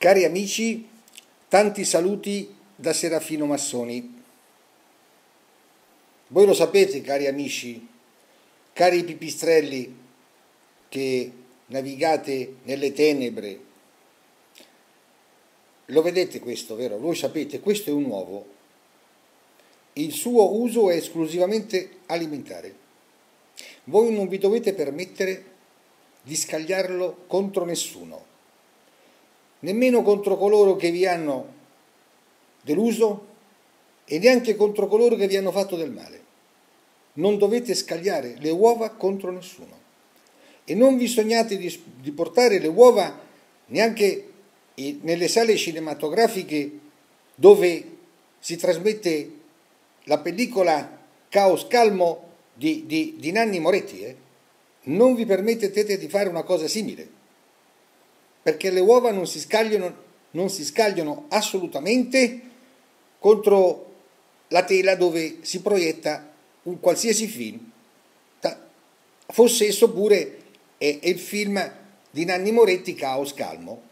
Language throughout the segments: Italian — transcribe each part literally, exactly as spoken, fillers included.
Cari amici, tanti saluti da Serafino Massoni. Voi lo sapete, cari amici, cari pipistrelli che navigate nelle tenebre, lo vedete questo, vero? Voi sapete, questo è un uovo. Il suo uso è esclusivamente alimentare. Voi non vi dovete permettere di scagliarlo contro nessuno, nemmeno contro coloro che vi hanno deluso e neanche contro coloro che vi hanno fatto del male. Non dovete scagliare le uova contro nessuno e non vi sognate di, di portare le uova neanche nelle sale cinematografiche dove si trasmette la pellicola Caos Calmo di, di, di Nanni Moretti. Eh? Non vi permettete di fare una cosa simile, perché le uova non si scagliano, non si scagliano assolutamente contro la tela dove si proietta un qualsiasi film, fosse esso pure è, è il film di Nanni Moretti Caos Calmo.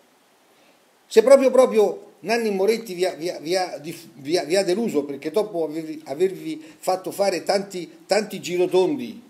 Se proprio proprio Nanni Moretti vi ha, vi ha, vi ha, vi ha, vi ha deluso perché dopo avervi, avervi fatto fare tanti, tanti girotondi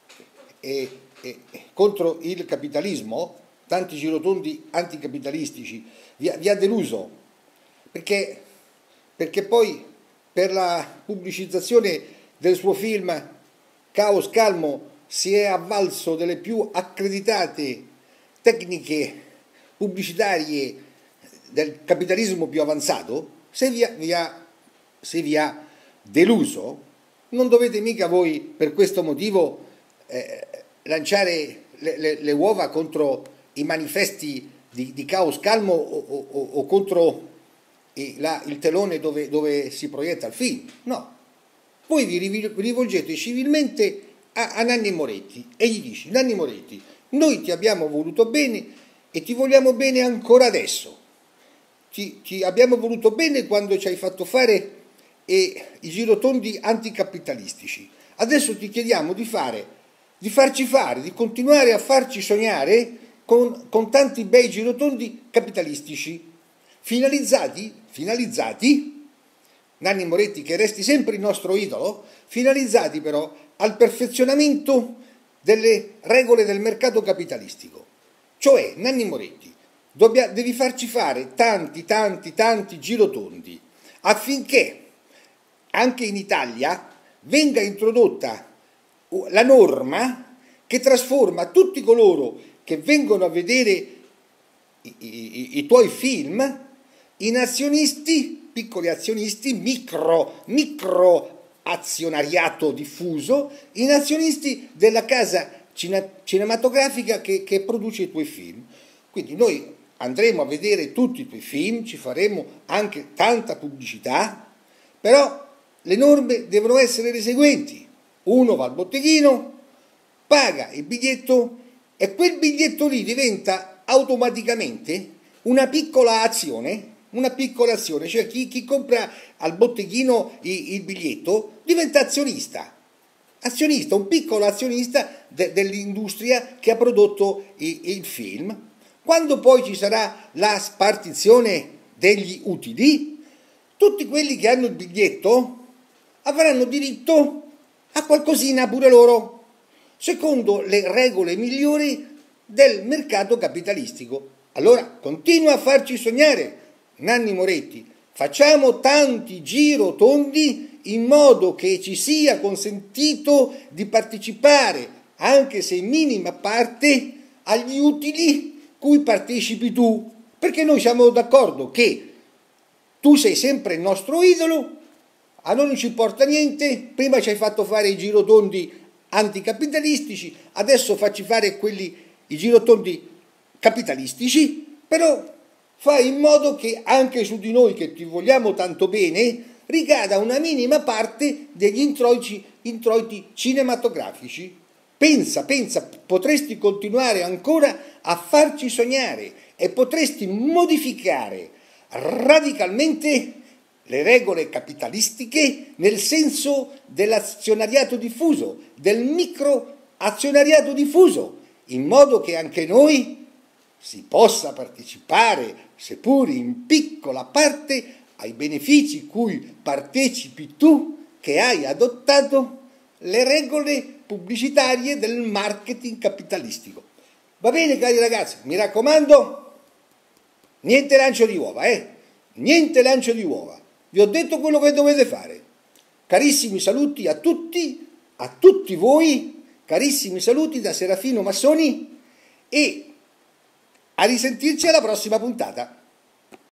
e, e, contro il capitalismo, tanti girotondi anticapitalistici, vi ha, vi ha deluso perché, perché poi per la pubblicizzazione del suo film Caos Calmo si è avvalso delle più accreditate tecniche pubblicitarie del capitalismo più avanzato. Se vi ha, vi ha, se vi ha deluso, non dovete mica voi per questo motivo eh, lanciare le, le, le uova contro i manifesti di, di Caos Calmo o, o, o contro il, la, il telone dove, dove si proietta il film. No. Voi vi rivolgete civilmente a, a Nanni Moretti e gli dici: Nanni Moretti, noi ti abbiamo voluto bene e ti vogliamo bene ancora adesso. Ti, ti abbiamo voluto bene quando ci hai fatto fare eh, i girotondi anticapitalistici. Adesso ti chiediamo di fare, di farci fare, di continuare a farci sognare con, con tanti bei girotondi capitalistici, finalizzati, finalizzati, Nanni Moretti che resti sempre il nostro idolo, finalizzati però al perfezionamento delle regole del mercato capitalistico. Cioè, Nanni Moretti, Dobbia, devi farci fare tanti, tanti, tanti girotondi affinché anche in Italia venga introdotta la norma che trasforma tutti coloro che vengono a vedere i, i, i tuoi film in azionisti, piccoli azionisti, micro, micro azionariato diffuso, in azionisti della casa cinematografica che, che produce i tuoi film. Quindi noi andremo a vedere tutti i tuoi film, ci faremo anche tanta pubblicità, però le norme devono essere le seguenti. Uno va al botteghino, paga il biglietto e quel biglietto lì diventa automaticamente una piccola azione, una piccola azione, cioè chi, chi compra al botteghino il, il biglietto diventa azionista, azionista, un piccolo azionista de, dell'industria che ha prodotto il, il film. Quando poi ci sarà la spartizione degli utili, tutti quelli che hanno il biglietto avranno diritto a qualcosina pure loro, secondo le regole migliori del mercato capitalistico. Allora continua a farci sognare, Nanni Moretti, facciamo tanti girotondi in modo che ci sia consentito di partecipare, anche se in minima parte, agli utili cui partecipi tu, perché noi siamo d'accordo che tu sei sempre il nostro idolo, a noi non ci importa niente, prima ci hai fatto fare i girotondi anticapitalistici, adesso facci fare quelli, i girotondi capitalistici, però fai in modo che anche su di noi che ti vogliamo tanto bene ricada una minima parte degli introiti, introiti cinematografici. Pensa, pensa, potresti continuare ancora a farci sognare e potresti modificare radicalmente le regole capitalistiche nel senso dell'azionariato diffuso, del microazionariato diffuso, in modo che anche noi si possa partecipare, seppur in piccola parte, ai benefici cui partecipi tu che hai adottato le regole pubblicitarie del marketing capitalistico. Va bene, cari ragazzi, mi raccomando, niente lancio di uova, eh? Niente lancio di uova. Vi ho detto quello che dovete fare. Carissimi saluti a tutti, a tutti voi, carissimi saluti da Serafino Massoni e a risentirci alla prossima puntata.